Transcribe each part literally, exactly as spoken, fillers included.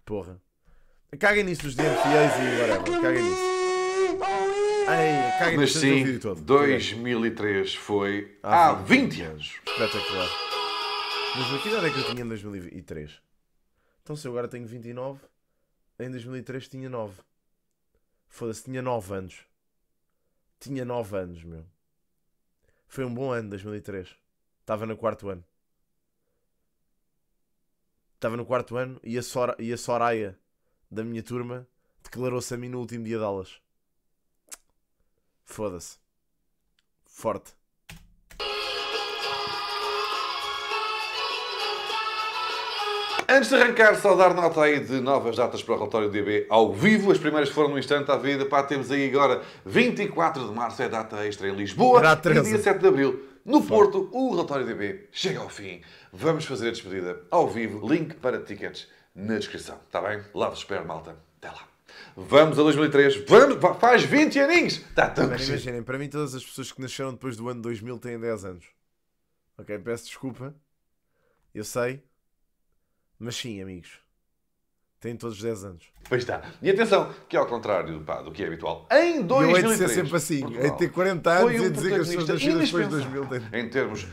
Porra. Caguem nisso dos D M fiéis e whatever. Caguem nisso. Ai, caguem Mas nisso sim, vídeo todo. dois mil e três foi há vinte anos. Espetacular. Mas que idade é que eu tinha em dois mil e três? Então se eu agora tenho vinte e nove, em dois mil e três tinha nove. Foda-se, tinha nove anos. Tinha nove anos, meu. Foi um bom ano, dois mil e três. Estava no quarto ano. Estava no quarto ano e a, Sora, e a Soraya da minha turma declarou-se a mim no último dia de aulas. Foda-se. Forte. Antes de arrancar, só dar nota aí de novas datas para o relatório D B ao vivo. As primeiras foram no instante à vida. Pá, temos aí agora vinte e quatro de março, é data extra em Lisboa. E dia sete de abril, no Porto, o relatório D B chega ao fim. Vamos fazer a despedida ao vivo. Link para tickets na descrição. Está bem? Lá vos espero, malta. Até lá. Vamos a dois mil e três. Vamos, faz vinte aninhos. Está tão Mas imaginem, para mim todas as pessoas que nasceram depois do ano dois mil têm dez anos. Ok, peço desculpa. Eu sei. Mas sim, amigos. Têm todos dez anos. Pois está. E atenção, que ao contrário, pá, do que é habitual, em dois mil e três... Eu hei de ser sempre assim. Hei de ter quarenta anos e dizer que as pessoas nascidas depois de dois mil têm... Em termos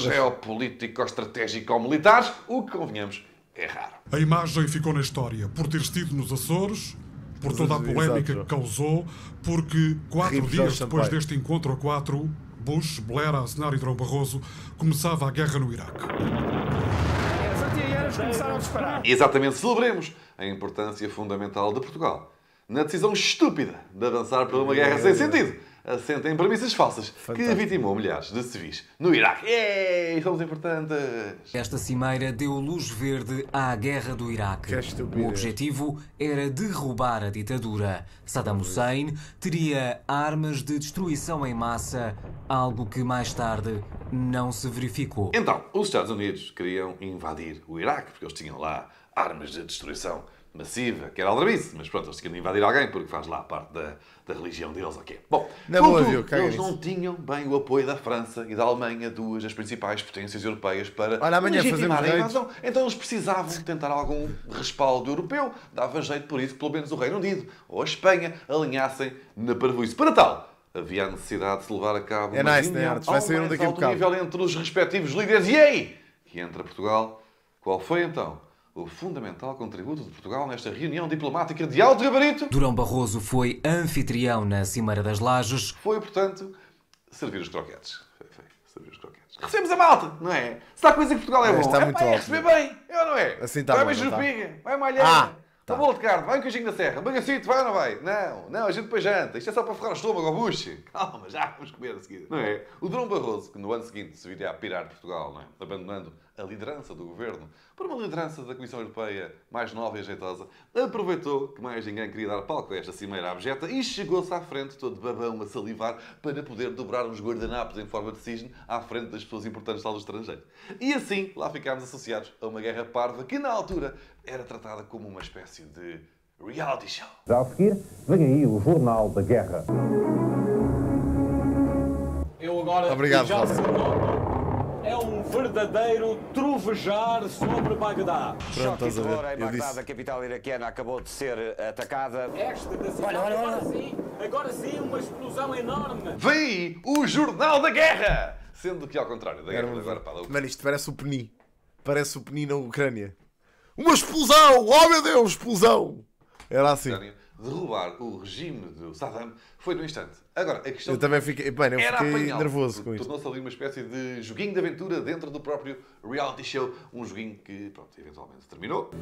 geopolítico-estratégico-militares, o que convenhamos é raro. A imagem ficou na história por ter estido nos Açores, por toda a polémica que causou, porque quatro dias depois deste encontro a quatro, Bush, Blair, Aznar e Durão Barroso, começava a guerra no Iraque. Começaram a disparar. Exatamente, celebremos a importância fundamental de Portugal na decisão estúpida de avançar por uma guerra sem sentido, assenta em premissas falsas, Fantástico. Que vitimou milhares de civis no Iraque. Ei, somos importantes! Esta cimeira deu luz verde à guerra do Iraque. O objetivo era derrubar a ditadura. Saddam Hussein teria armas de destruição em massa, algo que mais tarde não se verificou. Então, os Estados Unidos queriam invadir o Iraque, porque eles tinham lá armas de destruição massiva, que era aldrabice, mas pronto, eles tinham de invadir alguém porque faz lá parte da, da religião deles, ok. Bom, não contudo, viu, eles não tinham bem o apoio da França e da Alemanha, duas das principais potências europeias, para Olha, amanhã legitimar a fazemos invasão. Então eles precisavam tentar algum respaldo europeu, dava jeito por isso que pelo menos o Reino Unido ou a Espanha alinhassem na parvoíce. Para tal, havia a necessidade de se levar a cabo é uma nice, reunião né, vai sair um ao mais daqui alto nível entre os respectivos líderes. E aí, que entra Portugal. Qual foi então o fundamental contributo de Portugal nesta reunião diplomática de alto gabarito? Durão Barroso foi anfitrião na Cimeira das Lajes. Foi, portanto, servir os croquetes. Foi, foi, servir os croquetes. Recebemos a malta, não é? Se há coisa que Portugal é, é bom, está é muito pá, é alto, receber bem, é ou não é? Assim está vai bom, uma não jurupiga, vai uma alheira, Ah, tá. um bolo de carne, vai um queijinho da serra, um bagacito, vai ou não vai? Não, não, a gente depois janta. Isto é só para ferrar o estômago ao bucho. Calma, já vamos comer a seguir. Não é? O Durão Barroso, que no ano seguinte se viria a pirar de Portugal, não é? Abandonando a liderança do governo por uma liderança da Comissão Europeia mais nova e ajeitosa, aproveitou que mais ninguém queria dar palco a esta cimeira abjeta e chegou-se à frente, todo babão a salivar, para poder dobrar uns guardanapos em forma de cisne à frente das pessoas importantes lá do estrangeiro. E assim, lá ficámos associados a uma guerra parva que, na altura, era tratada como uma espécie de reality show. Já a seguir, vem aí o Jornal da Guerra. Eu agora Obrigado, já Rosa. se nota. É um verdadeiro trovejar sobre Bagdá. Pronto, estás a ver? Em Eu Bagdá, disse. a capital iraquiana, acabou de ser atacada. Esta da cidade, Olha, olha, olha. agora sim, agora sim, uma explosão enorme. Vem aí o Jornal da Guerra! Sendo que, ao contrário da guerra, Era um- agora para Mano, isto parece o Peni. Parece o Peni na Ucrânia. Uma explosão! Oh meu Deus, explosão! Era assim. derrubar o regime do Saddam foi no instante. Agora, a questão... Eu também fiquei, bem, eu era fiquei apanhá-lo. nervoso com isto. Tornou-se ali uma espécie de joguinho de aventura dentro do próprio reality show. Um joguinho que, pronto, eventualmente terminou.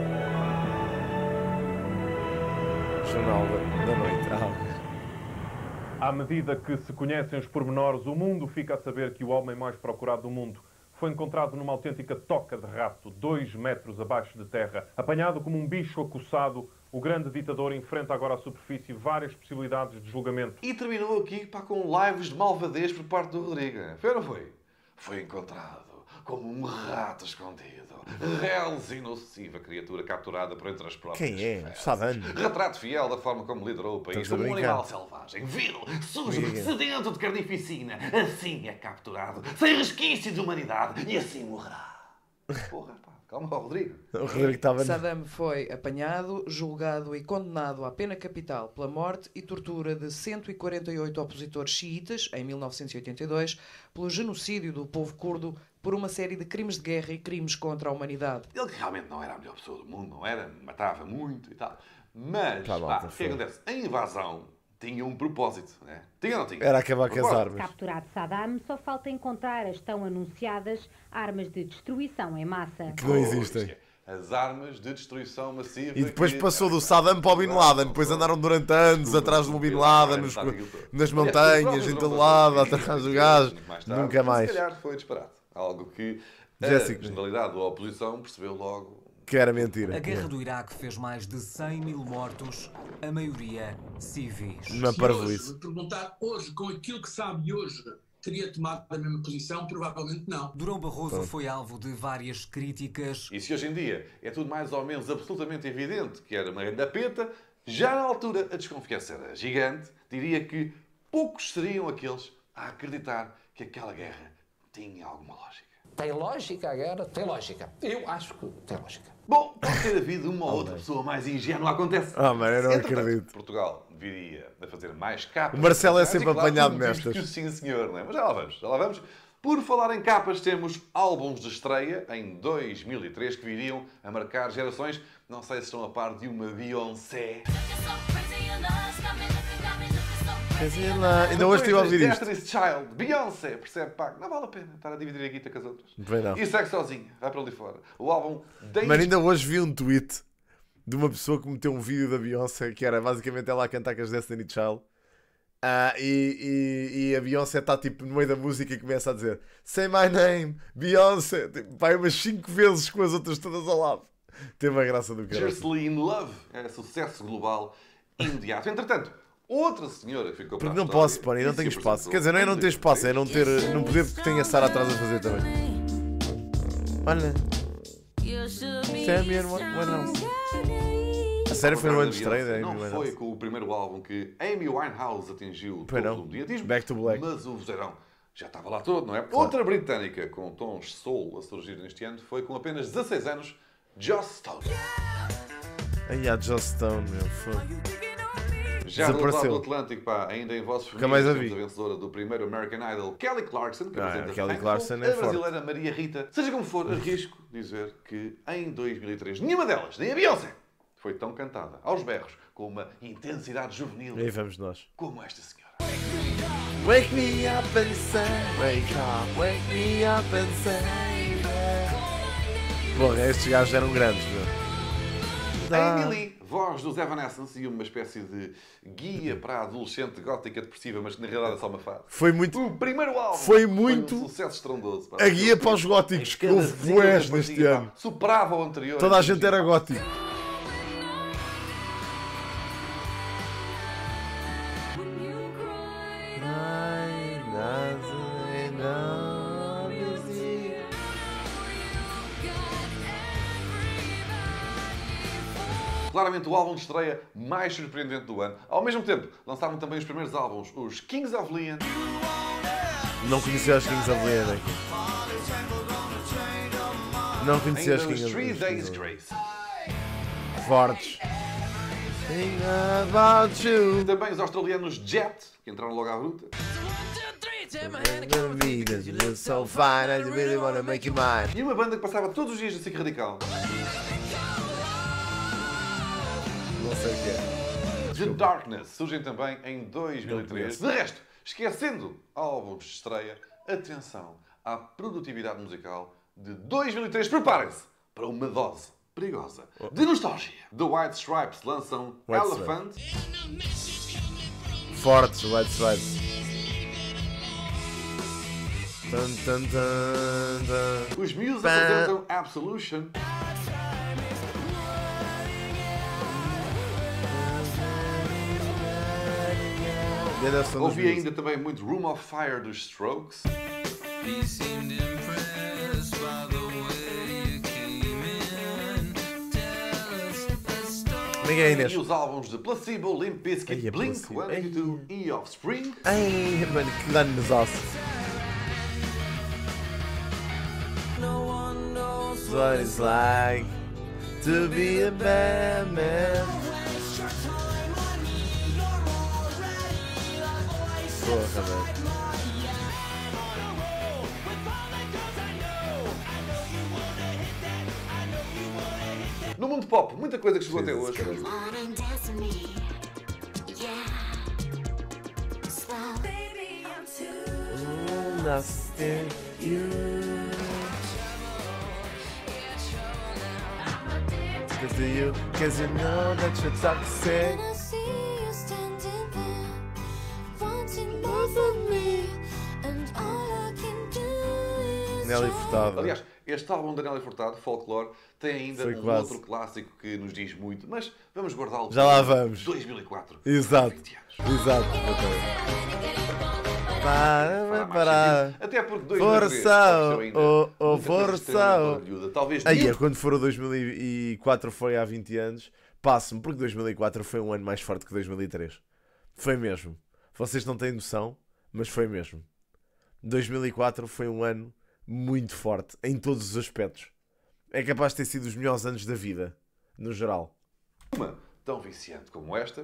Jornal da noite. Ah. À medida que se conhecem os pormenores, o mundo fica a saber que o homem mais procurado do mundo foi encontrado numa autêntica toca de rato, dois metros abaixo de terra. Apanhado como um bicho acossado, o grande ditador enfrenta agora à superfície várias possibilidades de julgamento. E terminou aqui, pá, com lives de malvadez por parte do Rodrigo. Foi ou não foi? Foi encontrado como um rato escondido. Reles e nociva criatura capturada por entre as próprias Quem é? fezes. Saddam. Retrato fiel da forma como liderou o país. Estás a Como um brincar? animal selvagem, vil, sujo, Amiga. sedento de carnificina. Assim é capturado, sem resquício de humanidade. E assim morrerá. Porra, pá. Calma, Rodrigo. O Rodrigo estava... Saddam foi apanhado, julgado e condenado à pena capital pela morte e tortura de cento e quarenta e oito opositores xiitas, em mil novecentos e oitenta e dois, pelo genocídio do povo curdo por uma série de crimes de guerra e crimes contra a humanidade. Ele que realmente não era a melhor pessoa do mundo, não era? Matava muito e tal. Mas, Tá bom, pá, tá o que foi. acontece? A invasão tinha um propósito, né? Tinha ou não tinha? Era acabar com as armas. Capturado Saddam, só falta encontrar as tão anunciadas armas de destruição em massa. Que não existem. As armas de destruição massiva. E depois que... passou do Saddam para o Bin Laden. Depois andaram durante anos atrás do Bin Laden, nos, nas montanhas, em todo lado, atrás do gajo. Nunca mais. Se calhar foi disparado. Algo que a Jéssica. generalidade da oposição percebeu logo. Que era mentira. A guerra do Iraque fez mais de cem mil mortos, a maioria civis. Uma parvoíce. Se perguntar hoje, com aquilo que sabe hoje, teria tomado a mesma posição? Provavelmente não. Durão Barroso foi alvo de várias críticas. E se hoje em dia é tudo mais ou menos absolutamente evidente que era uma grande peta, já na altura a desconfiança era gigante, diria que poucos seriam aqueles a acreditar que aquela guerra tinha alguma lógica. Tem lógica a guerra? Tem lógica. Eu acho que tem lógica. Bom, pode ter havido uma ou outra pessoa mais ingênua, acontece. Ah, mano, eu não Entretanto, acredito. Portugal viria a fazer mais capas. O Marcelo é E sempre claro, apanhado temos nestas. que sim, senhor, não é? Mas já lá vamos, já lá vamos. Por falar em capas, temos álbuns de estreia em dois mil e três que viriam a marcar gerações. Não sei se estão a par de uma Beyoncé. Ainda hoje estive a ouvir isto. Destiny's Child, Beyoncé, percebe, pá, não vale a pena estar a dividir a guita com as outras. Bem, não. E segue sozinha, vai para ali fora. O álbum Days... Mas ainda hoje vi um tweet de uma pessoa que meteu um vídeo da Beyoncé que era basicamente ela a cantar com as Destiny Child. Ah, e, e, e a Beyoncé está tipo no meio da música e começa a dizer Say my name, Beyoncé. Tipo, vai umas cinco vezes com as outras todas ao lado. Teve a graça do cara. Jersey in Love é sucesso global imediato. Entretanto, outra senhora que ficou para Porque a não história posso, pá, e não e tenho se espaço. apresentou Quer dizer, não é não em ter espaço, é não ter, dois mil e três. não poder porque tenho a Sara atrás a fazer também. Olha. Samuel, what else? A série foi no ano de estreia da Amy Não Winehouse. foi com o primeiro álbum que Amy Winehouse atingiu o Pois topo não. do mediatismo, Back to Black. mas o vozeirão já estava lá todo, não é? Outra britânica com tons soul a surgir neste ano foi com apenas dezasseis anos, Joss Stone. Ai, a Joss Stone, meu fogo. Já do outro lado do Desapareceu. Atlântico, pá, ainda em vozes Nunca mais a femininas, vi. temos a vencedora do primeiro American Idol, Kelly Clarkson, que Ah, apresenta Kelly Thankful, Clarkson é a forte. brasileira Maria Rita. Seja como for, arrisco dizer que em dois mil e três, nenhuma delas, nem a Beyoncé, foi tão cantada aos berros, com uma intensidade juvenil, E aí vamos nós. como esta senhora. Wake me up and say, wake up, wake me up and say. Porra, estes gajos eram grandes, meu. A Amy Lee, voz dos Evanescence e uma espécie de guia para a adolescente gótica depressiva, mas que na realidade é só uma fase. Foi muito. O primeiro álbum Foi muito um sucesso estrondoso. pá. a guia para os góticos, que houve Cada bués zinho da neste partida, ano. pá, superava o anterior. Toda a gente era gótico. Claramente o álbum de estreia mais surpreendente do ano. Ao mesmo tempo, lançaram também os primeiros álbuns, os Kings of Leon. Não conhecia os Kings of Leon aqui. Não conhecia os Ainda Kings os of Three Leon. Days Grace. Fortes. Think about you. Também os australianos Jet, que entraram logo à bruta. So fine, I really wanna make you mine. E uma banda que passava todos os dias na S I C Radical. Não sei o que é. The Darkness surgem também em dois mil e três. De resto, esquecendo álbuns de estreia, atenção à produtividade musical de dois mil e três. Preparem-se para uma dose perigosa de nostalgia. The White Stripes lançam White Elephant. Fortes, White Stripes. Tum, tum, tum, tum. Os Muse Pá. apresentam Absolution. Ouvi ainda também muito Room of Fire dos Strokes. Ninguém, Inês. E os álbuns de Placebo, Limp Ai, Bizkit, é Blink, Placebo. one eighty-two e Offspring. Ai, mano, que dano nos ossos. what it's like to be a bad man. Porra, velho. No mundo pop, muita coisa que chegou até hoje. Cause you, cause you know that you're toxic. Nelly Furtado. Aliás, este álbum da Nelly Furtado, Folklore, tem ainda Foi um quase. outro clássico que nos diz muito, mas vamos guardá-lo Já lá vamos. dois mil e quatro. Exato. Exato. Para, para. Até porque dois mil e três Força, ainda. oh, oh, Muita coisa força. extremamente orgulhosa. Talvez Aí, nem- é quando for o dois mil e quatro foi há vinte anos, passo-me, porque dois mil e quatro foi um ano mais forte que dois mil e três. Foi mesmo. Vocês não têm noção, mas foi mesmo. dois mil e quatro foi um ano muito forte, em todos os aspectos. É capaz de ter sido os melhores anos da vida, no geral. Uma tão viciante como esta.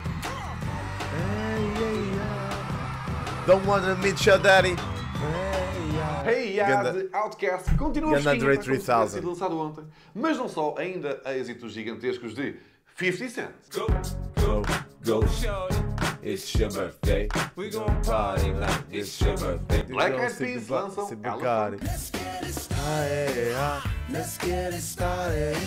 Don't wanna meet your daddy. Hey Ya, Ganda- de Outkast, continua Ganda fresquinha, Dre tal como se tivesse três mil. sido lançado ontem. Mas não só, ainda há êxitos gigantescos de fifty Cent. Go, go, it's your birthday. We gon' party like it's your birthday. Black Eyed Peas lançam Elephant. Ah, é, ah, let's get it started.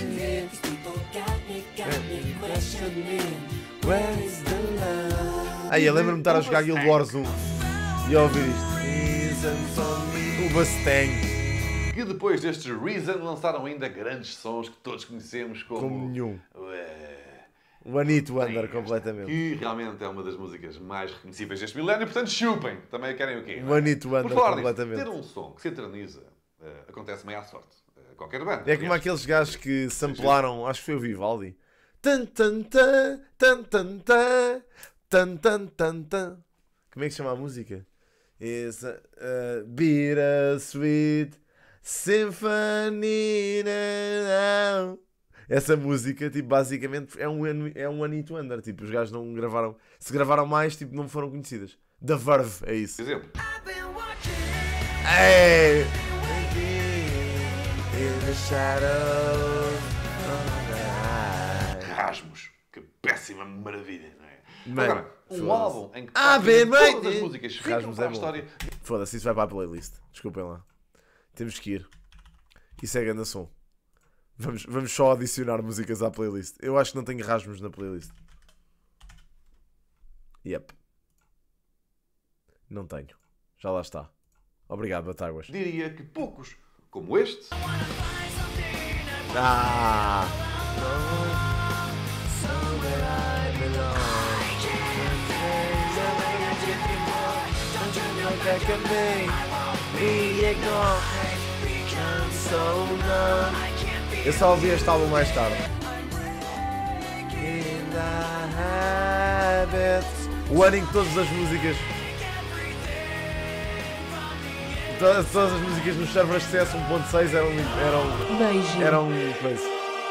Where is the love? Aí, eu lembro-me de estar a jogar Guild Wars um e a ouvir isto. Reason for me. O Mustang. Que depois destes Reason lançaram ainda grandes sons que todos conhecemos como... Como nenhum. Ué, One Hit Wonder, completamente. que realmente é uma das músicas mais reconhecíveis deste milénio, portanto chupem. Também querem o quê? One Hit Wonder, Por falar nisso, completamente. ter um som que se eterniza uh, acontece meio à sorte. Uh, qualquer banda. É como aqueles gajos que samplaram, acho que foi o Vivaldi. Tan tan tan, tan tan tan, tan tan tan tan. Como é que se chama a música? It's a, a bittersweet symphony now. Essa música, tipo, basicamente é um, é um One Hit Wonder. Tipo, os gajos não gravaram. Se gravaram mais, tipo, não foram conhecidas. The Verve, é isso. Exemplo. Hey! In the shadows of the night. Rasmos. Que péssima maravilha, não é? Mano, Agora, um foda-se. álbum em que Ah, praticamente bem, todas as bem. músicas ficam Rasmus para é a bom. história. Foda-se, isso vai para a playlist. Desculpem lá. Temos que ir. Isso é grande som. Vamos, vamos só adicionar músicas à playlist. Eu acho que não tenho Rasmus na playlist. Yep. Não tenho. Já lá está. Obrigado, Batáguas. Diria que poucos, como este, Ah! Eu só ouvi este álbum mais tarde. O ano em que todas as músicas, todas, todas as músicas nos servers C S um ponto seis eram eram Beijo. eram coisa.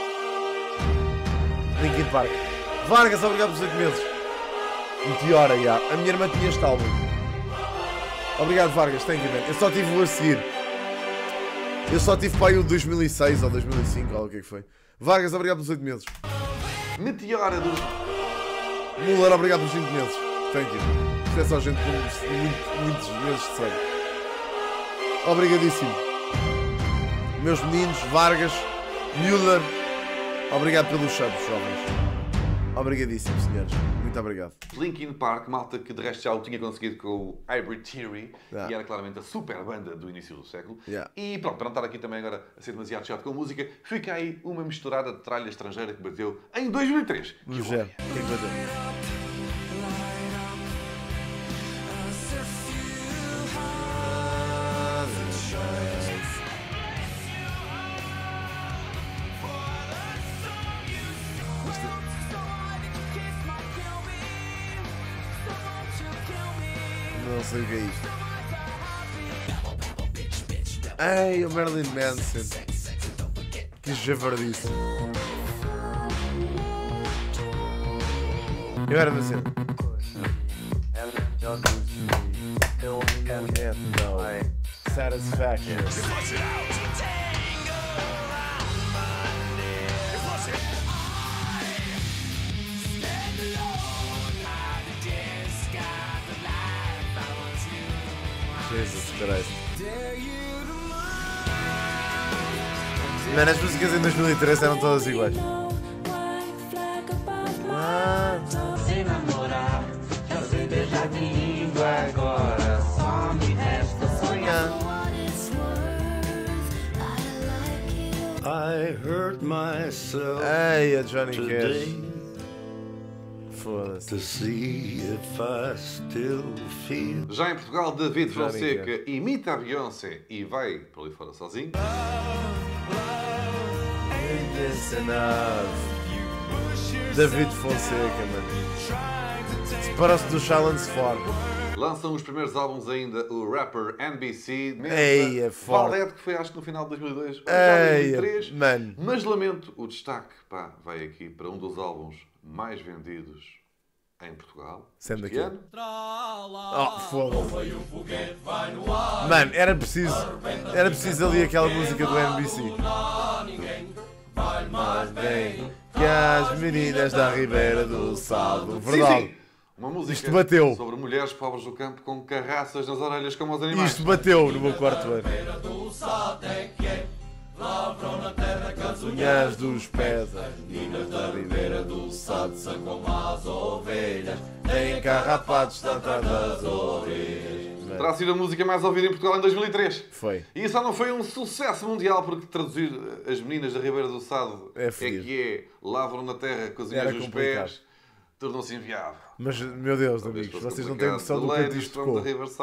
Linkin Park. Vargas, obrigado por oito meses. Meteora, já. A minha irmã tinha este álbum. Obrigado, Vargas, thank you, man. Eu só tive o a seguir. Eu só tive para aí o dois mil e seis ou dois mil e cinco, ou o que é que foi. Vargas, obrigado pelos oito meses. Meteora dos... Muller, obrigado pelos vinte meses. Thank you. Isto é só gente com muito, muitos meses de série. Obrigadíssimo. Meus meninos, Vargas, Müller, obrigado pelos subs, jovens. Obrigadíssimo, senhores. Muito obrigado. Linkin Park, malta que de resto já o tinha conseguido com o Hybrid Theory, Yeah. e era claramente a super banda do início do século. Yeah. E pronto, para não estar aqui também agora a ser demasiado chato com a música, fica aí uma misturada de tralha estrangeira que bateu em dois mil e três. No Que gel. óbvio. O que é que vai ter? Não sei o que é isto. Ei, o Marilyn Manson. Que javardice. Eu era assim. Satisfaction. Jesus Christ. Mano, as músicas em dois mil e treze eram todas iguais. Sem namorar, já sei beijar de língua agora. Só me resta sonhar. I hurt myself. Ei, a Johnny Cash. Já em Portugal, David Fonseca imita a Beyoncé e vai por ali fora sozinho. David Fonseca, mano. Separa-se do Challenge Ford. Lançam os primeiros álbuns ainda o rapper N B C. Ei, é forte. Valete, que foi acho que no final de dois mil e dois, Ei, dois mil e três. Mano. Mas lamento, o destaque pá, vai aqui para um dos álbuns mais vendidos em Portugal. Sendo este aqui. ano. Oh, foda-se. Mano, era preciso. Era preciso ali aquela música do N B C. Mas bem que as meninas da Ribeira do Saldo. Verdade. Sim, sim. Uma música Isto bateu. sobre mulheres pobres do campo com carraças nas orelhas como os animais. Isto bateu no meu quarto ano. As unhas dos pés, as meninas da Ribeira do Sado são como as ovelhas, têm carrapatos tantas das orelhas. Terá sido a música mais ouvida em Portugal em dois mil e três. Foi. E só não foi um sucesso mundial, porque traduzir as meninas da Ribeira do Sado é, é que é lavram na terra com as unhas dos pés, tornou-se inviável. Mas, meu Deus, amigos, vocês não têm noção do quanto isto ficou.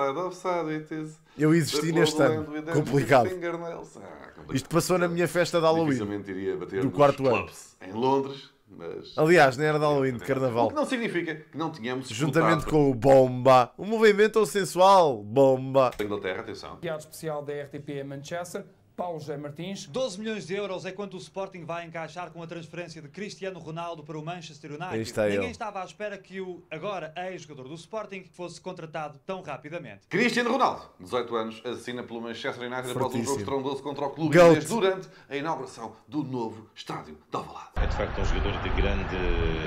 Eu existi neste ano. Complicado. Isto passou na minha festa de Halloween. Do quarto ano. Em Londres. Mas... Aliás, nem era de Halloween, de Carnaval. O que não significa que não tínhamos... Juntamente com o Bomba. Um movimento sensual. Bomba. Inglaterra, atenção. Enviado especial da R T P em Manchester, Paulo José Martins. doze milhões de euros é quanto o Sporting vai encaixar com a transferência de Cristiano Ronaldo para o Manchester United. Está Ninguém ele. estava à espera que o agora ex-jogador do Sporting fosse contratado tão rapidamente. Cristiano Ronaldo, dezoito anos, assina pelo Manchester United após um jogo estrondoso contra o clube Goat. inglês durante a inauguração do novo estádio de Alvalade. É de facto um jogador de grande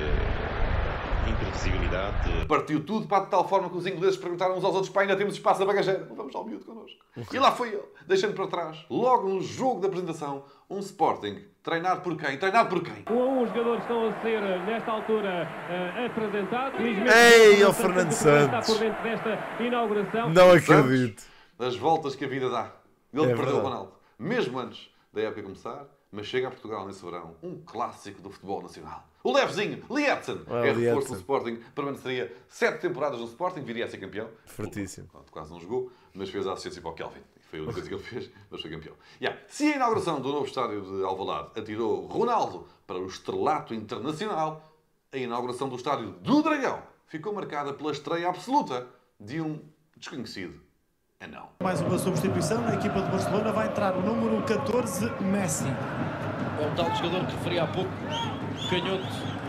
imprevisibilidade. Partiu tudo para de tal forma que os ingleses perguntaram uns aos outros: pá, ainda temos espaço na bagageira, não vamos ao miúdo connosco. E lá foi ele, deixando para trás, logo no jogo da apresentação, um Sporting treinado por quem? Treinado por quem? Os jogadores estão a ser, nesta altura, uh, apresentados. Ei, o Fernando Santos. Está por dentro desta inauguração. Não acredito. Das voltas que a vida dá. Ele É perdeu verdade. o Ronaldo, mesmo antes da época começar, mas chega a Portugal nesse verão um clássico do futebol nacional. O Levezinho, Lietzen, Ah, é reforço Lietzen. do Sporting, permaneceria sete temporadas no Sporting, viria a ser campeão. Fortíssimo. Quase não jogou, mas fez a assistência para o Kelvin. Foi a única coisa que ele fez, mas foi campeão. Yeah. Se a inauguração do novo estádio de Alvalade atirou Ronaldo para o estrelato internacional, a inauguração do estádio do Dragão ficou marcada pela estreia absoluta de um desconhecido anão. Mais uma substituição, na equipa de Barcelona vai entrar o número catorze, Messi. É o tal jogador que referi há pouco, canhoto,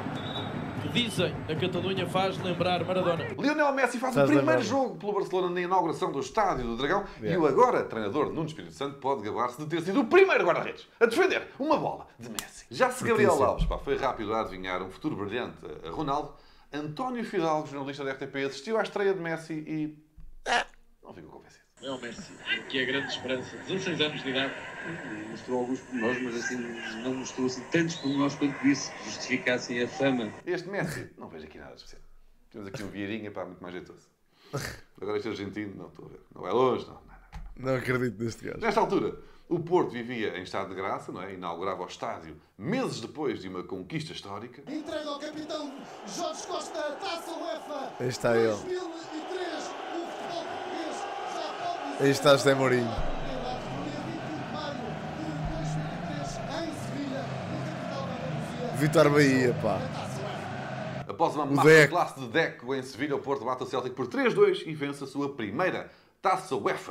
que dizem a Catalunha faz lembrar Maradona. Lionel Messi faz Faz o primeiro lembrar. jogo pelo Barcelona na inauguração do estádio do Dragão Yeah. e o agora treinador Nuno Espírito Santo pode gabar-se de ter sido o primeiro guarda-redes a defender uma bola de Messi. Já se Gabriel Fortíssimo. Alves pá, foi rápido a adivinhar um futuro brilhante a Ronaldo, António Fidalgo, jornalista da R T P, assistiu à estreia de Messi e não ficou convencido. É o Messi, que é a grande esperança. dezasseis anos de idade. Mostrou alguns pormenores, mas assim não mostrou assim tantos pormenores quanto isso, que justificassem a fama. Este Messi, não vejo aqui nada de especial. Temos aqui um Vieirinha, pá, muito mais jeitoso. Agora este argentino, não estou a ver. Não é longe, não. Não, não. Não acredito neste gajo. Nesta altura, o Porto vivia em estado de graça, não é? Inaugurava o estádio meses depois de uma conquista histórica. Entrega ao capitão Jorge Costa a Taça UEFA Aí está ele. dois mil e três. O futebol português já pode dizer Aí está José Mourinho. no dia vinte e um de maio de dois mil e três, em Sevilha, no capital da Andaluzia. Vitor Bahia, pá. Após uma O masterclass de Deco em Sevilha, o Porto bate o Celtic por três dois e vence a sua primeira Taça UEFA.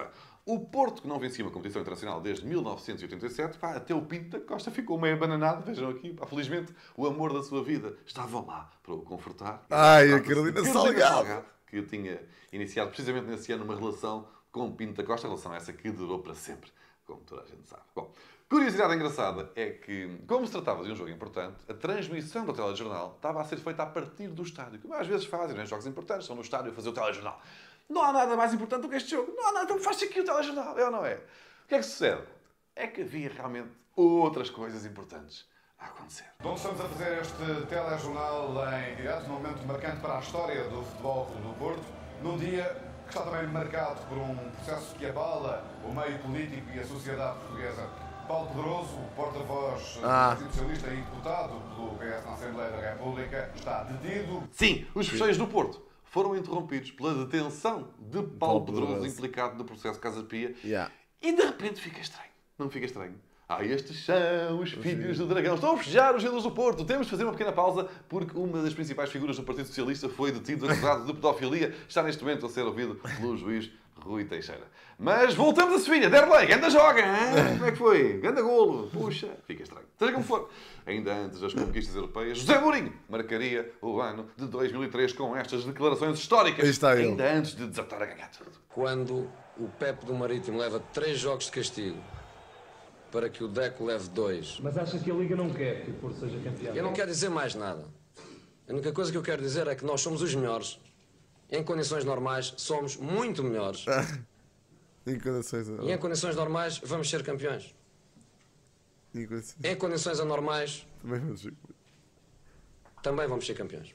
O Porto, que não vencia uma competição internacional desde mil novecentos e oitenta e sete, pá, até o Pinto da Costa ficou meio abananado. Vejam aqui, pá, felizmente, o amor da sua vida estava lá para o confortar. Ai, a Carolina Salgado. Salgado, que tinha iniciado precisamente nesse ano uma relação com o Pinto da Costa, relação essa que durou para sempre, como toda a gente sabe. Bom, curiosidade engraçada é que, como se tratava de um jogo importante, a transmissão do telejornal estava a ser feita a partir do estádio, como às vezes fazem, né? Jogos importantes, estão no estádio a fazer o telejornal. Não há nada mais importante do que este jogo. Não há nada, então faz aqui o telejornal, é ou não é? O que é que sucede? É que havia realmente outras coisas importantes a acontecer. Bom, estamos a fazer este telejornal em direto, num momento marcante para a história do Futebol Clube do Porto, num dia que está também marcado por um processo que abala o meio político e a sociedade portuguesa. Paulo Pedroso, o porta-voz Ah. do Partido Socialista e deputado pelo P S na Assembleia da República, está detido. Sim, os fecheios do Porto foram interrompidos pela detenção de Paulo, Paulo Pedroso, Pedroso. implicado no processo Casa Pia. Yeah. E de repente fica estranho. Não fica estranho? Ah, estes são os filhos do dragão. Estão a festejar os ídolos do Porto. Temos de fazer uma pequena pausa porque uma das principais figuras do Partido Socialista foi detido acusado de pedofilia. Está neste momento a ser ouvido pelo juiz Rui Teixeira. Mas voltamos a Sevilha. Derlei, ganda joga, hein? Como é que foi? Ganda golo. Puxa, fica estranho. Seja como for. Ainda antes das conquistas europeias, José Mourinho marcaria o ano de dois mil e três com estas declarações históricas. Aí está ele. Ainda antes de desatar a ganhar tudo. Quando o Pepe do Marítimo leva três jogos de castigo para que o Deco leve dois. Mas acha que a Liga não quer que o Porto seja campeão? Eu não quero dizer mais nada. A única coisa que eu quero dizer é que nós somos os melhores. Em condições normais, somos muito melhores. Em condições... E em condições normais, vamos ser campeões. Em condições... Em condições anormais, Também vamos ser... também vamos ser campeões.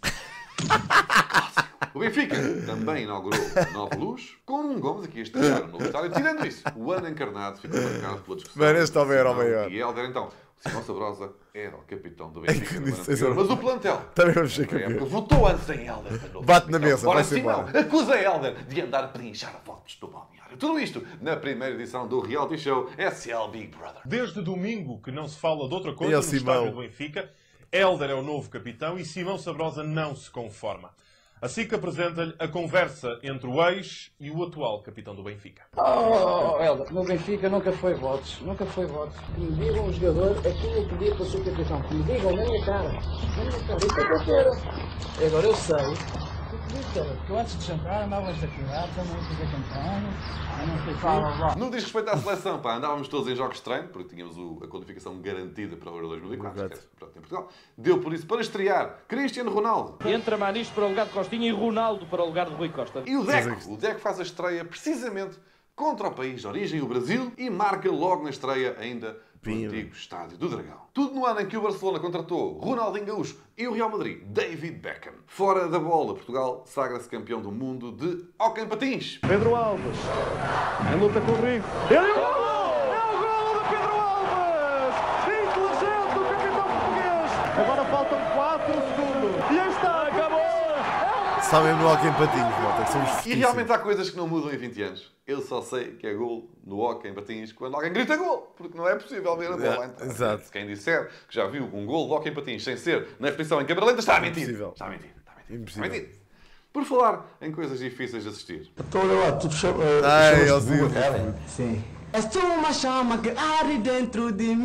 O Benfica também inaugurou Nova Luz, com um Gomes aqui a estrear no estádio. Tirando isso, o ano encarnado ficou marcado pela discussão. Mano, este homem era o maior. E Helder, então, o Simão Sabrosa era o capitão do Benfica. condições Mas o plantel também vamos ser na época, campeões. votou antes em Helder. Bate na mesa, Ora, vai-se Simão embora. acusa Helder de andar a pedinchar votos do balneário. Tudo isto na primeira edição do reality show S L Big Brother. Desde domingo que não se fala de outra coisa E é no o Simão. estádio do Benfica. Helder é o novo capitão e Simão Sabrosa não se conforma. Assim que apresenta-lhe a conversa entre o ex e o atual capitão do Benfica. Oh, oh, oh, Helder, no Benfica nunca foi votos, nunca foi votos. Que me digam um jogador aquilo eu pedia para ser capitão. Que me digam na minha cara, na minha cara, isso é que eu quero. Agora eu sei. Porque eu antes de jantar andava esta cidade, também não fazer campanha, não sei qual. No que diz respeito à seleção, pá, andávamos todos em jogos de treino, porque tínhamos o- a qualificação garantida para o Euro dois mil e quatro, que é, pronto, em Portugal. Deu por isso para estrear Cristiano Ronaldo. Entra Manis para o lugar de Costinha e Ronaldo para o lugar de Rui Costa. E o Deco. O Deco faz a estreia precisamente contra o país de origem, o Brasil, e marca logo na estreia ainda no antigo Estádio do Dragão. Tudo no ano em que o Barcelona contratou Ronaldinho Gaúcho e o Real Madrid, David Beckham. Fora da bola, Portugal sagra-se campeão do mundo de hóquei em patins. Pedro Alves, em luta com o Rico. Ele é o golo! É o golo de Pedro Alves! Inteligente o capitão português! Agora faltam quatro segundos. E aí está, acabou! Só mesmo no hóquei em patins, malta, que somos E fortíssimos. realmente há coisas que não mudam em vinte anos. Eu só sei que é gol no hóquei em patins quando alguém grita gol, porque não é possível ver a bola. Yeah, Então, exato. quem disser que já viu um gol de hóquei em patins sem ser na repetição em câmera lenta está a mentir. Impossível. Está a mentir. Está a mentir. Impossível. Está a mentir. Por falar em coisas difíceis de assistir. Então, olha lá, tu chama. Ai, Elzinho. Sim. És uma chama que arde dentro de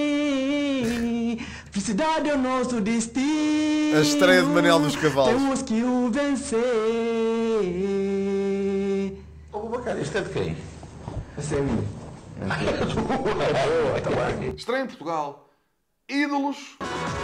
mim. Felicidade é o nosso destino. A estreia de Manel dos Cavalos. Temos que o vencer. Ô, Babacar, isto é de quem? Esse é mim. Estreia em Portugal. Ídolos.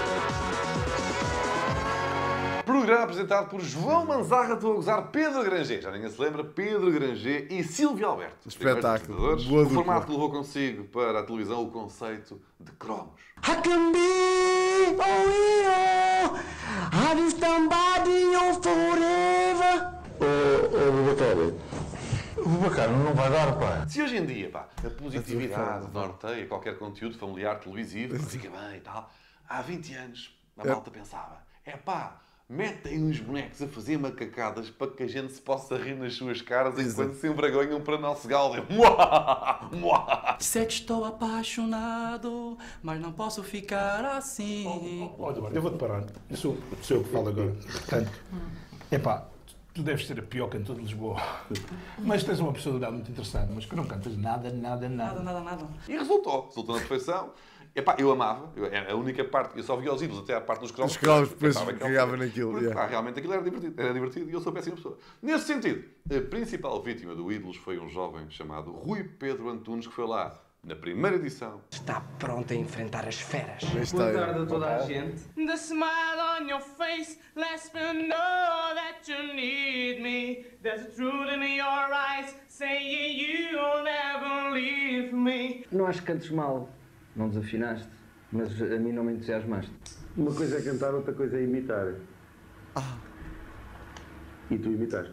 Programa apresentado por João Manzarra, estou a gozar, Pedro Granger. Já ninguém se lembra, Pedro Granger e Silvio Alberto. Os primeiros Espetáculo. apresentadores. Boa O dupla. formato que levou consigo para a televisão o conceito de cromos. I can be, oh yeah, having somebody on forever. Ô, Babacar, o Babacar não vai dar, pá. Se hoje em dia, pá, a positividade norteia qualquer conteúdo familiar televisivo, fica bem e tal, há vinte anos a É. malta pensava, é pá, metem uns bonecos a fazer macacadas para que a gente se possa rir nas suas caras enquanto se envergonham para nosso galde. Sei que estou apaixonado, mas não posso ficar assim. Olha, eu vou-te parar. Eu sou, sou eu que falo agora. Portanto, epá, Tu deves ser a pior cantor de Lisboa. Mas tens uma personalidade muito interessante, mas que não cantas nada, nada, nada. Nada, nada, nada. E resultou. Resultou na perfeição. Epá, eu amava. Eu, era a única parte. Eu só via os ídolos até à parte dos cromos. Os cromos, depois cagava naquilo. Porque, Yeah. pá, realmente aquilo era divertido. Era divertido e eu sou péssima pessoa. Nesse sentido, a principal vítima do Ídolos foi um jovem chamado Rui Pedro Antunes, que foi lá na primeira edição. Está pronto a enfrentar as feras. Boa tarde a toda a gente. The smile on your face lets me know that you need me. There's a truth in your eyes saying you'll never leave me. Não acho que cantes mal, não desafinaste, mas a mim não me entusiasmaste. Uma coisa é cantar, outra coisa é imitar. Ah. E tu imitaste.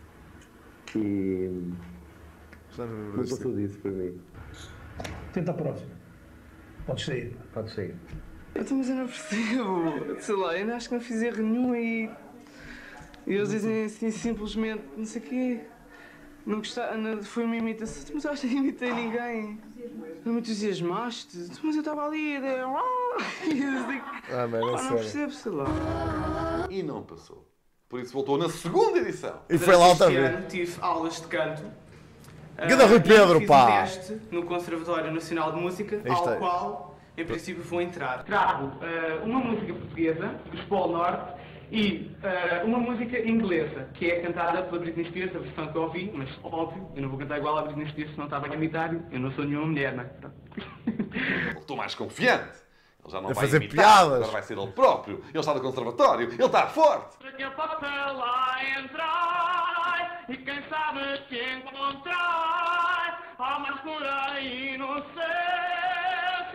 E não passou disso para mim. Tenta a próxima. Podes sair. Podes sair. Então, mas eu não percebo. Sei lá, eu acho que não fiz erro nenhum e. E eles dizem assim simplesmente, não sei o quê. Não gostaram, foi uma imitação. Mas eu acho que não imitei ninguém. Não me entusiasmaste. Mas eu estava ali e eu. Ah, mano, é não sério. percebo, sei lá. E não passou. Por isso voltou na segunda edição. E foi lá outra Este vez. ano tive aulas de canto. Ganda Rui Pedro, fiz pá! um teste no Conservatório Nacional de Música, Isto ao é- qual, em princípio, vou entrar. Trago eh, uma música portuguesa, dos Polo Norte, e eh, uma música inglesa, que é cantada pela Britney Spears, a versão que eu ouvi, mas óbvio, eu não vou cantar igual à Britney Spears, senão estava a imitar, eu não sou nenhuma mulher, não é? Estou mais confiante. Ele já não A vai fazer imitar, piadas. agora vai ser ele próprio. Ele está no conservatório, ele está forte. Daqui a pouco ela entrar, e quem sabe te encontrar, há mais por aí no céu,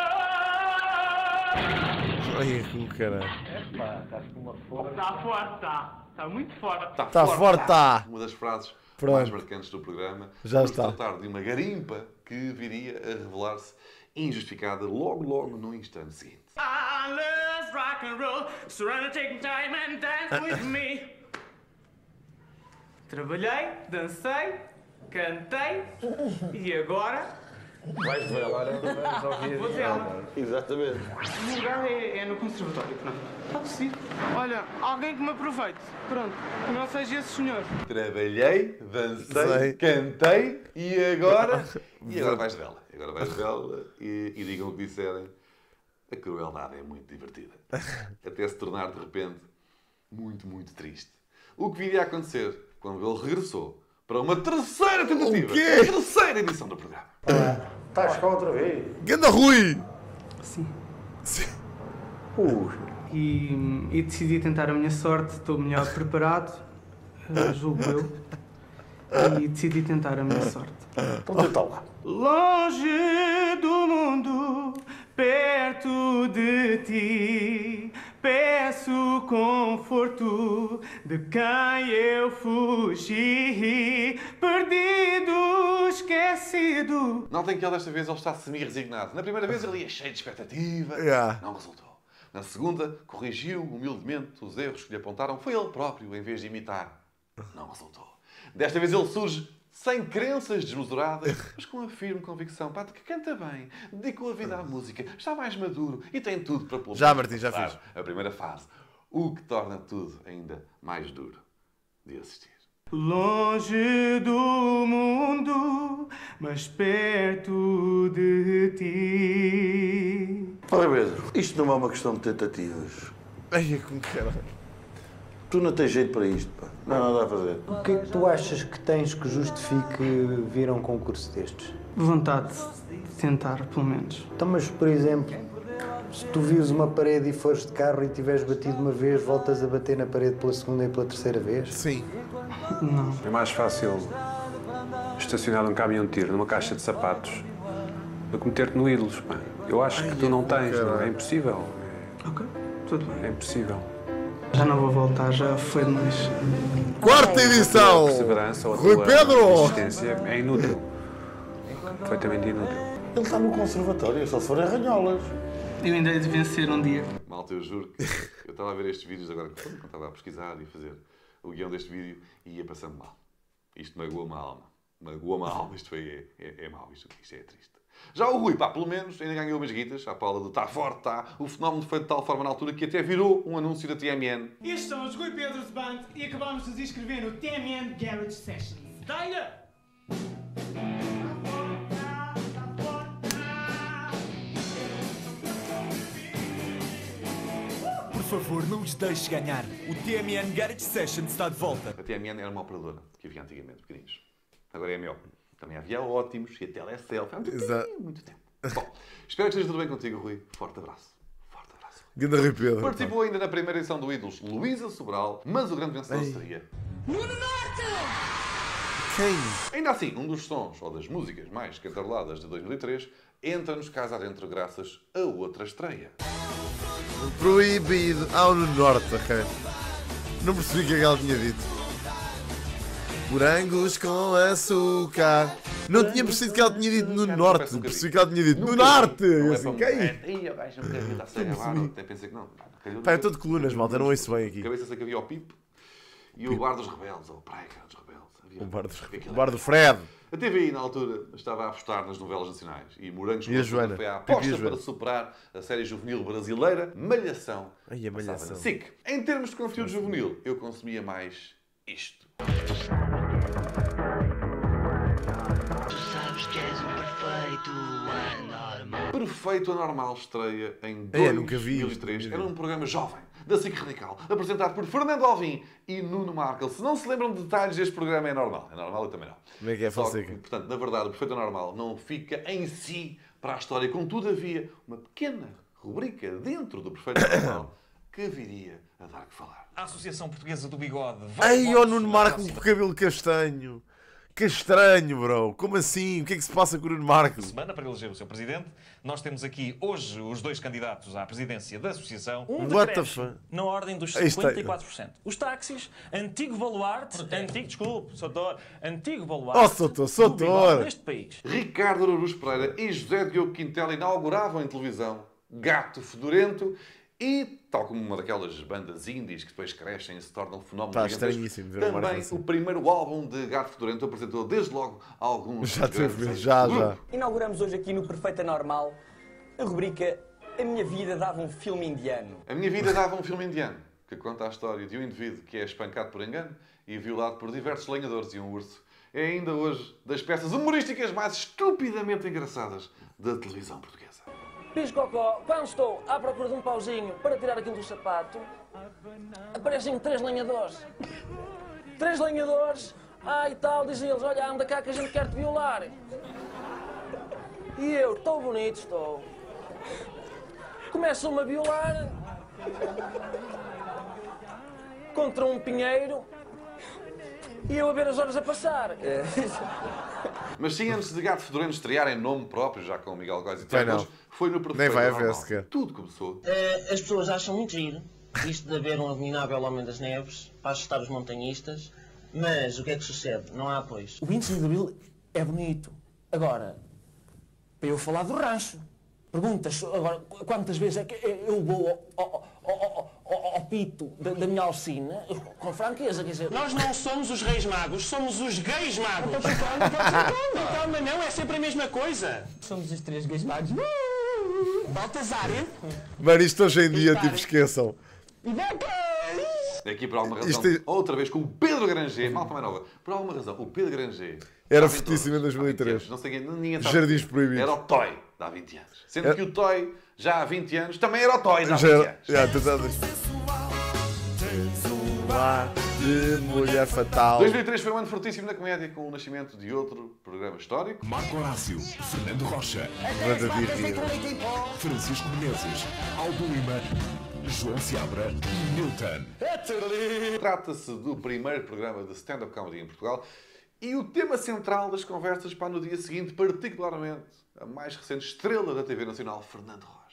Senhor. Ai, com caralho. Epá, estás com uma força. Está forte, está. Está muito forte. Está Tá forte, tá. Uma das frases Pronto. mais marcantes do programa. Já Vamos está. tratar de uma garimpa que viria a revelar-se injustificada logo, logo no instante seguinte. I love rock and roll, so run and take time and dance with me. Trabalhei, dancei, cantei e agora Vais ver agora, vamos ouvir. vou dela. Exatamente. O lugar é, é no conservatório, pronto. Pode ser. Olha, alguém que me aproveite. Pronto, que não seja esse senhor. Trabalhei, dancei, Sei. cantei e agora... E agora vais vê-la. Agora vais vê-la e, e digam o que disserem. A crueldade é muito divertida. Até se tornar, de repente, muito, muito triste. O que viria a acontecer quando ele regressou para uma terceira tentativa. O quê? A terceira edição do programa. Estás cá outra vez? Ganda Rui! Sim. Sim. Puxa. E, e decidi tentar a minha sorte. Estou melhor preparado, eh, julgo eu. E decidi tentar a minha sorte. Então tenta lá. Longe do mundo, perto de ti, peço conforto de quem eu fugi, perdido, esquecido. Notem que ele desta vez ele está semi-resignado. Na primeira vez ele ia cheio de expectativa. Yeah. Não resultou. Na segunda, corrigiu humildemente os erros que lhe apontaram. Foi ele próprio, em vez de imitar. Não resultou. Desta vez ele surge sem crenças desmesuradas, mas com a firme convicção, pá, de que canta bem, dedicou a vida à música, está mais maduro e tem tudo para pelo Já, menos Martim, já passar fiz. a primeira fase. O que torna tudo ainda mais duro de assistir. Longe do mundo, mas perto de ti. Olha, Pedro, isto não é uma questão de tentativas. Ai, com caralho. Tu não tens jeito para isto, pá. Não há nada a fazer. O que é que tu achas que tens que justifique vir a um concurso destes? Vontade de tentar, pelo menos. Então, mas, por exemplo, se tu vires uma parede e fores de carro e tiveres batido uma vez, voltas a bater na parede pela segunda e pela terceira vez? Sim. Não. É mais fácil estacionar num caminhão de tiro, numa caixa de sapatos, do que meter-te no Ídolos, pá. Eu acho que tu não tens, não é? É impossível. Ok, tudo bem. É impossível. Já não vou voltar, já foi demais. Quarta edição! A perseverança ou a Rui tua Pedro! insistência é inútil. Completamente inútil. Ele está no conservatório, só se for arranholas. Eu ainda hei de vencer um dia. Malta, eu juro que eu estava a ver estes vídeos agora, quando estava a pesquisar e a fazer o guião deste vídeo e ia passando mal. Isto magoou-me a alma. Magoou-me a alma, isto foi, é, é, é mau, isto, isto é triste. Já o Rui, pá, pelo menos ainda ganhou umas guitas, à pala de estar forte, tá? O fenómeno foi de tal forma na altura que até virou um anúncio da T M N. Estes são os Rui Pedros Band e acabámos de nos inscrever no T M N Garage Sessions. Dá-lhe! Por favor, não os deixes ganhar. O T M N Garage Sessions está de volta. A T M N era uma operadora que havia antigamente, pequeninos. Agora é a melhor. Também havia ótimos e a Telecel. Há muito tempo, muito tempo. Bom, espero que esteja tudo bem contigo, Rui. Forte abraço. Forte abraço. Grande Rui Pedro. Participou ainda na primeira edição do Ídolos Luísa Sobral, mas o grande vencedor Ei. seria... Nuno Norte! Quem? Ainda assim, um dos sons ou das músicas mais cantaroladas de dois mil e três entra-nos casa adentro graças a outra estreia. Proibido. Ah, no norte, ok. Não percebi o que é que ela tinha dito. Morangos com açúcar. Não tinha percebido que ela tinha dito no norte. Percebi que ela tinha dito no norte. Eu assim, quem? Ih, o gajo não quer estar a gravar. Até pensei que não. Pá, eu estou de colunas, malta. Não ouço bem aqui. Cabeça sei que havia o Pipo e o Bar dos Rebeldes, ou Praia dos Rebeldes. O bar, dos, o bar do Fred. A T V I, na altura, estava a apostar nas novelas nacionais e Morangos com Açúcar foi a aposta para superar a série juvenil brasileira Malhação. Ai, a Malhação. S I C. Em termos de conteúdo juvenil, eu consumia mais isto. Tu sabes que és um perfeito anormal. Perfeito Anormal estreia em É, nunca vi dois mil e três. Era um programa jovem, da S I C Radical, apresentado por Fernando Alvim e Nuno Markel. Se não se lembram de detalhes, este programa é normal. É normal, eu também não. Como é que é, Só Fonseca? que, portanto, na verdade, o Perfeito Anormal não fica em si para a história. Contudo, havia uma pequena rubrica dentro do Perfeito Anormal que viria a dar que falar. A Associação Portuguesa do Bigode... Ai, ó Nuno Marco com o cabelo castanho. Que estranho, bro. Como assim? O que é que se passa com o Nuno Marco? Semana para eleger o seu presidente. Nós temos aqui hoje os dois candidatos à presidência da associação. Um What the decréscimo fuck? na ordem dos Aí está. cinquenta e quatro por cento. Os táxis, antigo baluarte, antigo, desculpe, Soutor, antigo baluarte Oh, Soutor, Soutor. do bigode deste país. Ricardo Aruz Pereira e José Diogo Quintela inauguravam em televisão Gato Fedorento e, tal como uma daquelas bandas indies que depois crescem e se tornam fenómenos Tá gigantescos, estranhíssimo ver uma também assim. o primeiro álbum de Gato Fedorento apresentou desde logo alguns... Já grandes teve, êxitos já, do já. grupo. Inauguramos hoje aqui no Perfeita Normal a rubrica A Minha Vida Dava um Filme Indiano. A Minha Vida dava um filme indiano que conta a história de um indivíduo que é espancado por engano e violado por diversos lenhadores e um urso. É ainda hoje das peças humorísticas mais estupidamente engraçadas da televisão portuguesa. Piscocó, quando estou à procura de um pauzinho para tirar aquilo do sapato, aparecem três lenhadores. Três lenhadores, ah e tal, dizem eles, olha, anda cá que a gente quer te violar. E eu, estou bonito, estou. Começam-me a violar contra um pinheiro e eu a ver as horas a passar. Mas sim, antes de Gato Fedorento estrear em nome próprio, já com o Miguel Góes e Vai Teclas, não. foi no Perfeito Nem vai haver Normal. sequer. Tudo começou. As pessoas acham muito giro isto de haver um abominável Homem das Neves para assustar os montanhistas, mas o que é que sucede? Não há apoios. O vinte e cinco de Abril é bonito. Agora, para eu falar do rancho, perguntas agora quantas vezes é que eu vou ao, ao, ao, ao, ao pito da, da minha alcina, com franqueza, quer dizer... Nós não somos os reis magos, somos os gays magos. Então, calma, calma. Calma, não, é sempre a mesma coisa. Somos os três gays magos. Baltazar, hein? Mano, isto hoje em dia, tipo, esqueçam. Aqui, por alguma razão, Isto é- outra vez com o Pedro Granger, mal também nova, por alguma razão, o Pedro Granger... Era há vinte fortíssimo em anos, dois mil e três. há vinte anos, não sei quem, ninguém sabe. Jardins Proibidos. Era o Toy, de há vinte anos. Sendo É- que o Toy, já há vinte anos, também era o Toy, de há Já vinte era. anos. Já, tu sabes. Sensual de mulher fatal. dois mil e três foi um ano fortíssimo na comédia, com o nascimento de outro programa histórico. Marco Horácio, Fernando Rocha, Manda vir, Francisco Menezes, Aldo Lima, João Seabra e Newton. Trata-se do primeiro programa de stand-up comedy em Portugal e o tema central das conversas para no dia seguinte, particularmente, a mais recente estrela da T V Nacional, Fernando Rocha.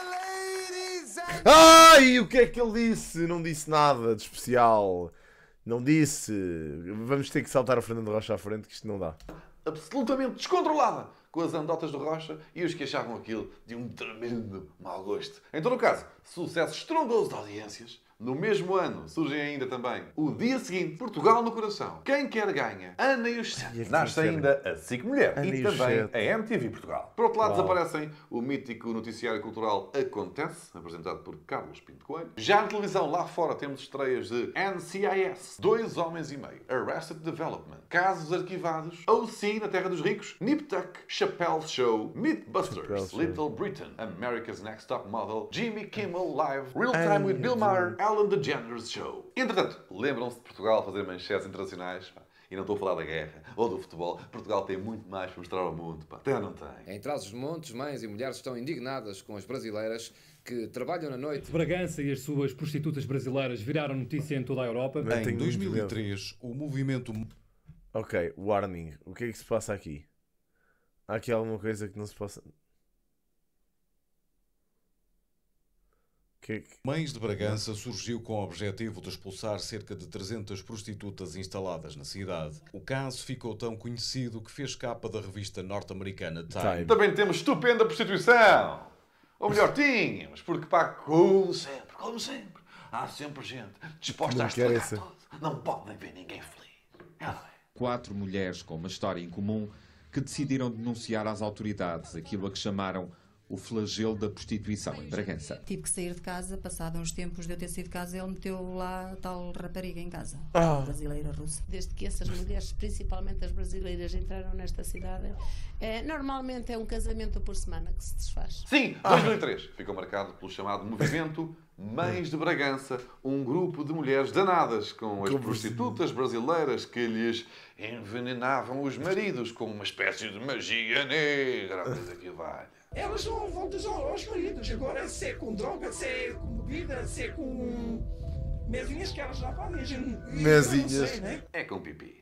Ai, o que é que ele disse? Não disse nada de especial. Não disse. Vamos ter que saltar a Fernando Rocha à frente, que isto não dá. Absolutamente descontrolada com as anedotas do Rocha e os que achavam aquilo de um tremendo mau gosto. Em todo o caso, sucesso estrondoso de audiências, No mesmo ano surgem ainda também o Dia Seguinte, Portugal no Coração, Quem Quer Ganha, Ana e os Sete. Nasce ainda a SIC Mulher e também a M T V Portugal. Por outro lado, Uau. desaparecem o mítico noticiário cultural Acontece, apresentado por Carlos Pinto Coelho. Já na televisão, lá fora, temos estreias de N C I S, Dois Homens e Meio, Arrested Development, Casos Arquivados, O C na Terra dos Ricos, Nip Tuck, Chappelle's Show, Mythbusters, Little Britain, America's Next Top Model, Jimmy Kimmel Live, Real Time with Bill Maher, Ellen DeGeneres Show. Entretanto, lembram-se de Portugal fazer manchetes internacionais? E não estou a falar da guerra ou do futebol. Portugal tem muito mais para mostrar ao mundo. Pá. Tem ou não tem? Em Trás-os-Montes, mães e mulheres estão indignadas com as brasileiras que trabalham na noite. Bragança e as suas prostitutas brasileiras viraram notícia em toda a Europa. Em dois mil e três, o movimento... Ok, warning. O que é que se passa aqui? Há aqui alguma coisa que não se possa... Que... Mães de Bragança surgiu com o objetivo de expulsar cerca de trezentas prostitutas instaladas na cidade. O caso ficou tão conhecido que fez capa da revista norte-americana Time. Também temos estupenda prostituição. Ou melhor, tínhamos, porque pá, como sempre, como sempre, há sempre gente disposta a estragar tudo. Não podem ver ninguém feliz. É, não é? Quatro mulheres com uma história em comum que decidiram denunciar às autoridades aquilo a que chamaram o flagelo da prostituição em Bragança. Tive que sair de casa, passado uns tempos de eu ter saído de casa, ele meteu lá a tal rapariga em casa, ah. a brasileira russa. Desde que essas mulheres, principalmente as brasileiras, entraram nesta cidade, é, normalmente é um casamento por semana que se desfaz. Sim, ah. dois mil e três ficou marcado pelo chamado movimento Mães de Bragança, um grupo de mulheres danadas com as prostitutas brasileiras que lhes envenenavam os maridos com uma espécie de magia negra. Coisa que vai. Elas não vão dizer aos maridos. Agora, se é com droga, se é com bebida, se é com mesinhas que elas já fazem. Mesinhas. Né? É com pipi.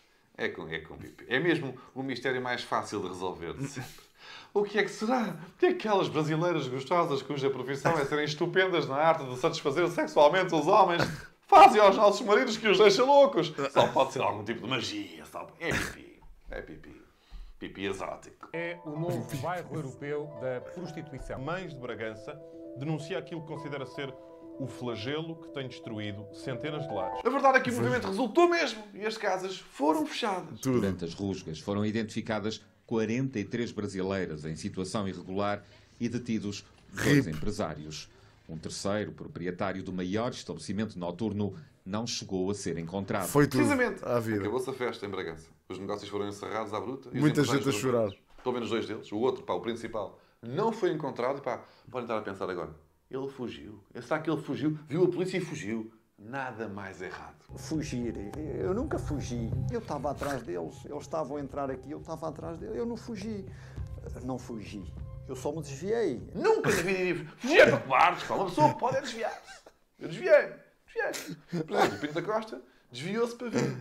É com, é com pipi. É mesmo o mistério mais fácil de resolver de sempre. O que é que será? Que aquelas brasileiras gostosas cuja profissão é serem estupendas na arte de satisfazer sexualmente os homens fazem aos nossos maridos que os deixa loucos? Só pode ser algum tipo de magia. Só... É pipi. É pipi. Pipi exótico. É o novo bairro europeu da prostituição. Mães de Bragança denuncia aquilo que considera ser o flagelo que tem destruído centenas de lares. A verdade é que o movimento resultou mesmo e as casas foram fechadas. Durante as rusgas foram identificadas quarenta e três brasileiras em situação irregular e detidos dois empresários. Um terceiro, proprietário do maior estabelecimento noturno, não chegou a ser encontrado. Foi tudo. Precisamente. À vida. Acabou-se a festa em Bragança. Os negócios foram encerrados à bruta. E muita gente a chorar. Presos. Pelo menos dois deles. O outro, pá, o principal, não foi encontrado. E pá, podem estar a pensar agora. Ele fugiu. Será que ele fugiu? Viu a polícia e fugiu. Nada mais errado. Fugir. Eu nunca fugi. Eu estava atrás deles. Eles estavam a entrar aqui. Eu estava atrás deles. Eu não fugi. Não fugi. Eu só me desviei. Nunca na vida iria fugir para cobardes. Uma pessoa pode desviar-se. Eu desviei. Desviei. Por exemplo, o Pinto da Costa desviou-se para vir.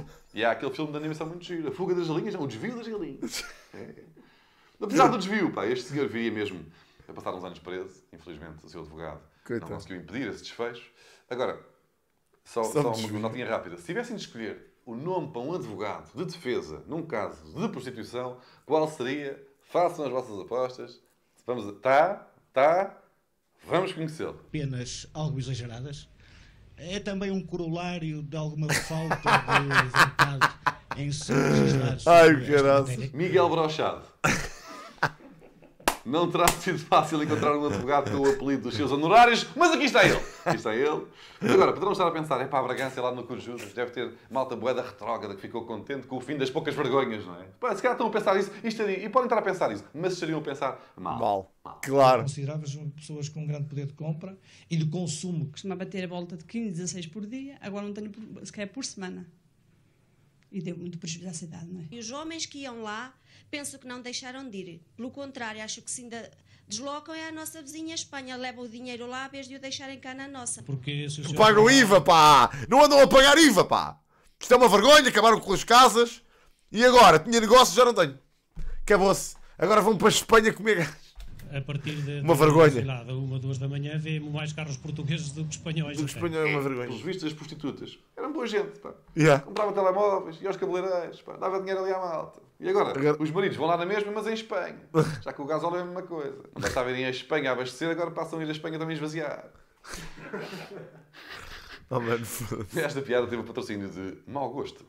E há aquele filme de animação muito giro. A Fuga das Galinhas. Não, o Desvio das Galinhas. É. Apesar do desvio, pá, este senhor viria mesmo a passar uns anos preso. Infelizmente, o seu advogado Coitado. não conseguiu impedir esse desfecho. Agora, só, só uma notinha rápida. Se tivessem de escolher o nome para um advogado de defesa num caso de prostituição, qual seria? Façam as vossas apostas. Vamos, tá, tá, vamos conhecê-lo. Penas algo exageradas. É também um corolário de alguma falta de vontade em se registrar. Ai, caralho. Miguel Brochado. Não terá sido fácil encontrar um advogado com o apelido dos seus honorários, mas aqui está ele. Aqui está ele. Agora, poderão estar a pensar, é para a Bragança lá no Curjudos, deve ter malta boeda retrógrada que ficou contente com o fim das poucas vergonhas, não é? Pá, se calhar estão a pensar isso, isto ali, e podem estar a pensar isso, mas estariam a pensar mal. Mal. mal. Claro. Consideravas pessoas com um grande poder de compra e de consumo. Costumava ter a volta de quinze, dezasseis por dia, agora não tenho, sequer por semana. E deu muito prejuízo à cidade, não é? E os homens que iam lá, penso que não deixaram de ir. Pelo contrário, acho que se ainda deslocam é a nossa vizinha Espanha. Levam o dinheiro lá, a vez de o deixarem cá na nossa. Porque se senhor... Pagam I V A, pá! Não andam a pagar I V A, pá! Isto é uma vergonha, acabaram com as casas. E agora? Tinha negócio, já não tenho. Acabou-se. Agora vão para a Espanha comer gás. A partir de, uma de, vergonha. De lá, da uma, duas da manhã, vemos mais carros portugueses do que espanhóis. Do que espanhóis é uma vergonha. Pelos vistos das prostitutas. Eram boa gente, pá. Yeah. Compravam telemóveis, e aos cabeleireiros, pá. Dava dinheiro ali à malta. E agora? agora? Os maridos vão lá na mesma, mas em Espanha. Já que o gasóleo é a mesma coisa. Não bastava irem a Espanha a abastecer, agora passam a ir a Espanha também a esvaziar. Oh, mano, foda-se. Esta piada teve o patrocínio de mau gosto.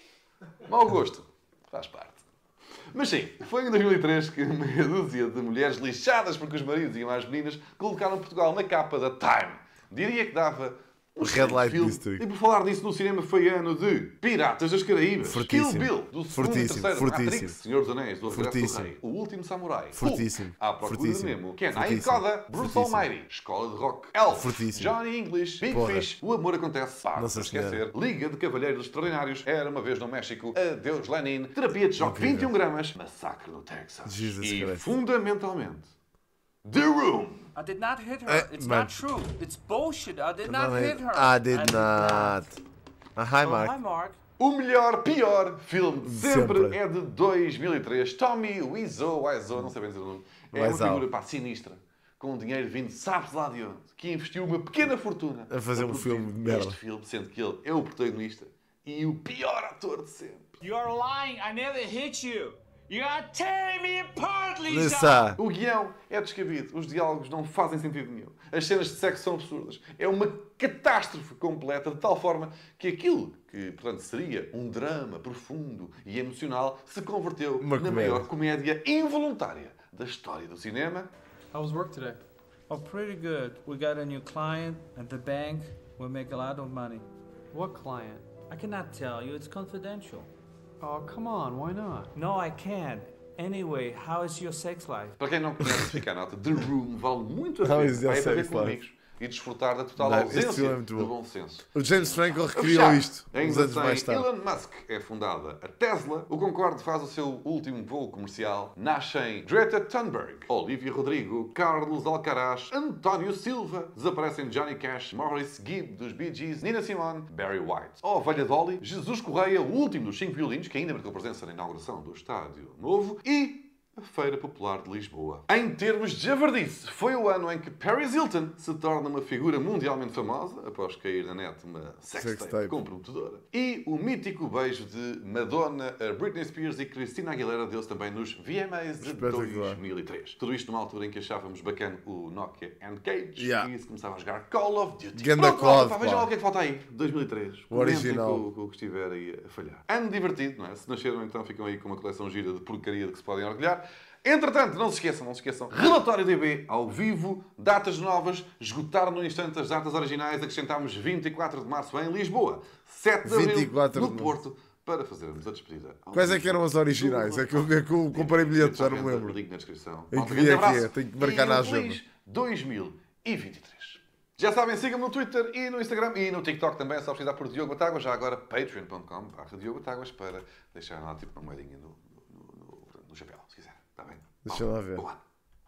Mau gosto. Faz parte. Mas sim, foi em dois mil e três que meia dúzia de mulheres lixadas porque os maridos iam às meninas colocaram Portugal na capa da Time. Diria que dava um Red Light filme. District. E por falar disso, no cinema foi ano de Piratas das Caraíbas, Fortíssimo. Kill Bill, do segundo e Fortíssimo. terceiro, Fortíssimo. Matrix, Senhor dos Anéis, do Regresso do Fortíssimo. Rei, O Último Samurai, Fortíssimo. Hulk, À Procura de Fortíssimo. Nemo, Kenai Fortíssimo. Coda, Bruce Fortíssimo. Almighty, Escola de Rock, Elf, Fortíssimo. Johnny English, Big Porra. Fish, O Amor Acontece, Pá, Nossa não esquecer, Senhora. Liga de Cavalheiros Extraordinários, Era uma Vez no México, Adeus Lenin, Terapia de Choque, Incrível. vinte e um gramas, Massacre no Texas. Jesus e, Christ. fundamentalmente, The Room. I did not hit her. Eh, It's man. not true. It's bullshit. I did not Não, hit her. I did not. Ah, hi, Oh, Mark. hi, Mark. O melhor, pior filme de sempre, Sempre. é de dois mil e três. Tommy Wiseau, Wiseau, não sei bem dizer o nome. É uma Wiseau. figura pá, sinistra, com dinheiro vindo, sabe-se lá de onde, que investiu uma pequena fortuna A fazer um produzir filme de merda. Este filme, sendo que ele é o protagonista e o pior ator de sempre. You're lying. I never hit you. You are tearing me apart, Lisa. Lisa. O guião é descabido, os diálogos não fazem sentido nenhum. As cenas de sexo são absurdas. É uma catástrofe completa, de tal forma que aquilo que, portanto, seria um drama profundo e emocional se converteu Uma na comédia. maior comédia involuntária da história do cinema. How was work today? Oh, pretty good. We got a new client at the bank. We'll make a lot of money. What client? I cannot tell you. It's confidential. Oh, come on. Why not? No, I can't. Anyway, how is your sex life? Para quem não conhece, fica a nota. The Room vale muito a How pena. is your Vai para ver sex com life? amigos e desfrutar da total Não, este ausência filme é muito de bom. bom senso. O James Franco A recriou fechar, isto uns ainda anos sem mais tarde. Elon Musk é fundada a Tesla, o Concorde faz o seu último voo comercial, nascem Greta Thunberg, Olivia Rodrigo, Carlos Alcaraz, António Silva, desaparecem Johnny Cash, Maurice Gibb dos Bee Gees, Nina Simone, Barry White, a Ovelha Dolly, Jesus Correia, o último dos cinco violinos, que ainda marcou presença na inauguração do Estádio Novo, e a Feira Popular de Lisboa. Em termos de javardice, foi o ano em que Paris Hilton se torna uma figura mundialmente famosa, após cair na net uma sextape Sextape. comprometedora. E o mítico beijo de Madonna, a Britney Spears e Christina Aguilera deu-se também nos V M As de Espetacular. dois mil e três. Tudo isto numa altura em que achávamos bacana o Nokia N-Gage Yeah. e se começava a jogar Call of Duty. Ganda Pronto, COD, pá, vejam pá. lá o que é que falta aí. dois mil e três. O original. Com, com o que estiver aí a falhar. Ano divertido, não é? Se nasceram então ficam aí com uma coleção gira de porcaria de que se podem orgulhar. Entretanto, não se esqueçam, não se esqueçam. Relatório D B ao vivo, datas novas, esgotaram no instante as datas originais, acrescentámos vinte e quatro de março em Lisboa, sete de abril vinte e quatro no de Porto, para fazermos a despedida. ao Quais é vivo que eram as originais? do- É que eu, é que eu comprei bilhetes, já não me lembro. Link na descrição. Em que Malta, dia grande é que é? abraço Tenho que marcar e na um agenda. feliz dois mil e vinte e três. Já sabem, sigam-me no Twitter e no Instagram e no TikTok também, é só precisar por Diogo Batáguas, já agora patreon ponto com barra Diogo Batáguas para deixar lá tipo uma moedinha no, no, no, no chapéu, se quiser. Está bem? Deixa lá ver. Bom ano.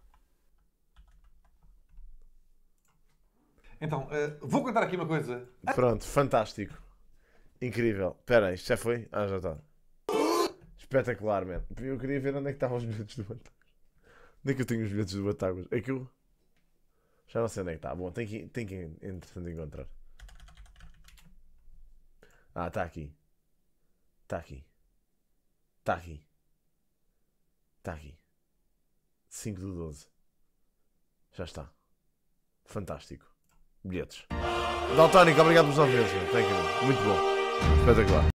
Então, eh, vou contar aqui uma coisa. Pronto, fantástico. Incrível. Espera aí, isto já foi? Ah, já está. Espetacular, man. Eu queria ver onde é que estavam os bilhetes do Batáguas. Onde é que eu tenho os bilhetes do Batáguas? É que eu... Já não sei onde é que está. Bom, tem que, tem que entretanto encontrar. Ah, está aqui. Está aqui. Está aqui. Está aqui. cinco do doze. Já está. Fantástico. Bilhetes. Daltónico, obrigado pelos nove meses. Thank you. Muito bom. Espetacular.